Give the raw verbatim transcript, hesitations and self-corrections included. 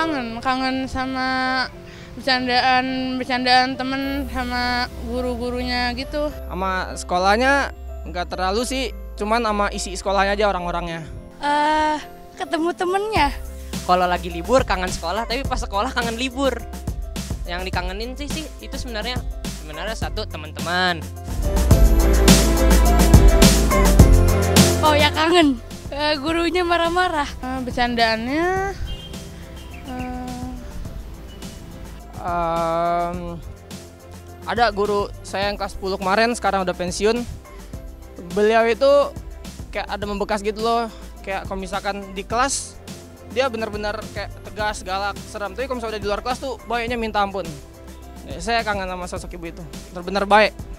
kangen, kangen sama bercandaan bercandaan temen sama guru-gurunya gitu. Sama sekolahnya nggak terlalu sih, cuman sama isi sekolahnya aja orang-orangnya. Uh, ketemu temennya. Kalau lagi libur kangen sekolah, tapi pas sekolah kangen libur. Yang dikangenin sih sih itu sebenarnya sebenarnya satu teman-teman. Oh ya kangen. Uh, gurunya marah-marah. Uh, bercandaannya. Uh... Um, ada guru saya yang kelas sepuluh kemarin sekarang udah pensiun. Beliau itu kayak ada membekas gitu loh. Kayak kalau misalkan di kelas dia benar-benar kayak tegas, galak, seram. Tapi kalau misalnya udah di luar kelas tuh baiknya minta ampun. Saya kangen sama sosok ibu itu. Benar-benar baik.